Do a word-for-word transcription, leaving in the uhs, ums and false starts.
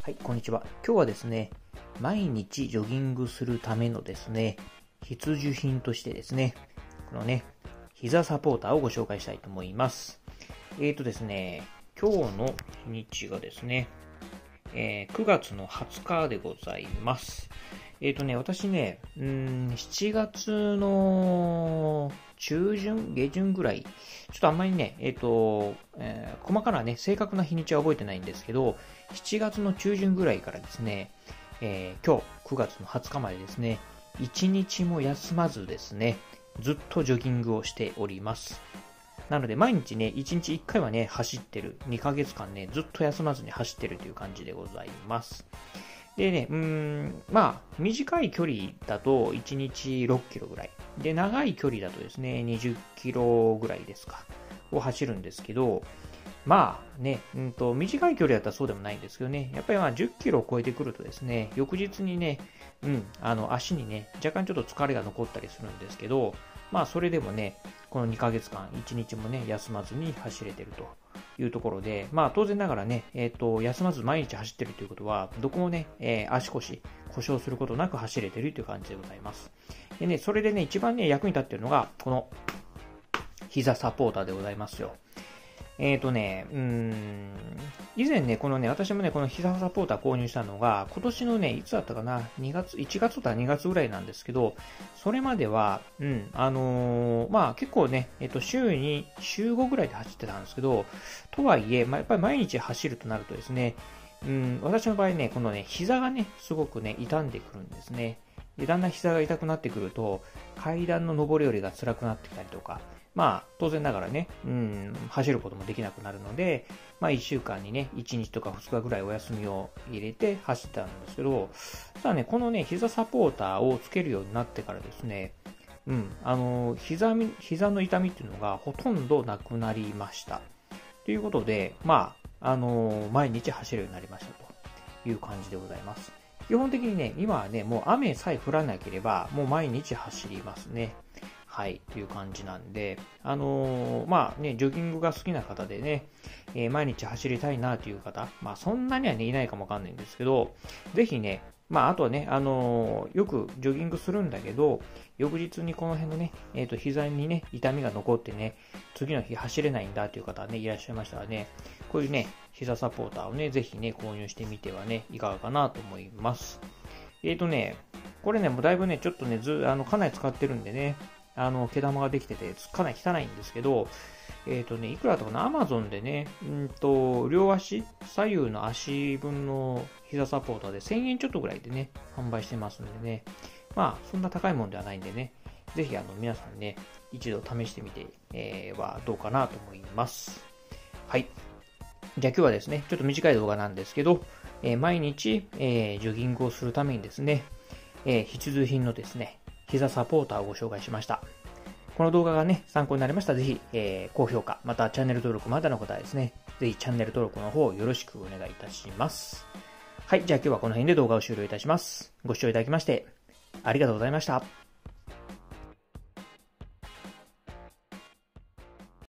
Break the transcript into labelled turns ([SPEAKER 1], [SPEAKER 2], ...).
[SPEAKER 1] はい、こんにちは。今日はですね、毎日ジョギングするためのですね、必需品としてですね、このね、膝サポーターをご紹介したいと思います。えーとですね、今日の日にちがですね、えー、くがつのはつかでございます。えーとね、私ね、うーん、しちがつの中旬、下旬ぐらい、ちょっとあんまりね、えっ、ー、と、えー、細かなね、正確な日にちは覚えてないんですけど、しちがつの中旬ぐらいからですね、えー、今日くがつのはつかまでですね、いちにちも休まずですね、ずっとジョギングをしております。なので毎日ね、いちにちいっかいはね、走ってる。にかげつかんね、ずっと休まずに走ってるという感じでございます。でね、うーん、まあ、短い距離だといちにちろっキロぐらい。で、長い距離だとですね、にじゅっキロぐらいですか、を走るんですけど、まあね、うんと、短い距離だったらそうでもないんですけどね、やっぱりまあじゅっキロを超えてくるとですね、翌日にね、うん、あの、足にね、若干ちょっと疲れが残ったりするんですけど、まあそれでもね、このにかげつかん、いちにちもね、休まずに走れてるというところで、まあ当然ながらね、えっと、休まず毎日走ってるということは、どこもね、えー、足腰、故障することなく走れてるという感じでございます。でね、それでね、一番ね、役に立ってるのが、この、膝サポーターでございますよ。えーとね、うーん、以前ね、このね、私もね、この膝サポーター購入したのが、今年のね、いつだったかな、にがつ、いちがつとかにがつぐらいなんですけど、それまでは、うん、あのー、まあ結構ね、えっと、週に、週ごぐらいで走ってたんですけど、とはいえ、まあ、やっぱり毎日走るとなるとですね、うん、私の場合ね、このね、膝がね、すごくね、傷んでくるんですね。で、だんだん膝が痛くなってくると、階段の上り下りが辛くなってきたりとか、まあ、当然ながらね、うん、走ることもできなくなるので、まあ、いっしゅうかんにね、いちにちとかふつかぐらいお休みを入れて走ったんですけど、ただね、このね、膝サポーターをつけるようになってからですね、うん、あの、膝、膝の痛みっていうのがほとんどなくなりました。ということで、まあ、あの、毎日走るようになりましたという感じでございます。基本的にね、今はね、もう雨さえ降らなければ、もう毎日走りますね。はい、という感じなんで、あのー、まあね、ジョギングが好きな方でね、えー、毎日走りたいなという方、まあそんなにはね、いないかもわかんないんですけど、ぜひね、まああとはね、あのー、よくジョギングするんだけど、翌日にこの辺のね、えっと、膝にね、痛みが残ってね、次の日走れないんだという方はね、いらっしゃいましたらね、こういうね、膝サポーターをね、ぜひね、購入してみてはね、いかがかなと思います。えっとね、これね、もうだいぶね、ちょっとね、ず、あの、かなり使ってるんでね、あの、毛玉ができてて、かなり汚いんですけど、えっとね、いくらだったかな、アマゾンでね、うんと、両足、左右の足分の膝サポーターでせんえんちょっとぐらいでね、販売してますんでね、まあ、そんな高いもんではないんでね、ぜひあの、皆さんね、一度試してみて、えー、はどうかなと思います。はい。じゃあ今日はですね、ちょっと短い動画なんですけど、えー、毎日、えー、ジョギングをするためにですね、えー、必需品のですね、膝サポーターをご紹介しました。この動画がね、参考になりましたら、ぜひ、えー、高評価、またチャンネル登録まだの方はですね、ぜひチャンネル登録の方よろしくお願いいたします。はい、じゃあ今日はこの辺で動画を終了いたします。ご視聴いただきまして、ありがとうございました。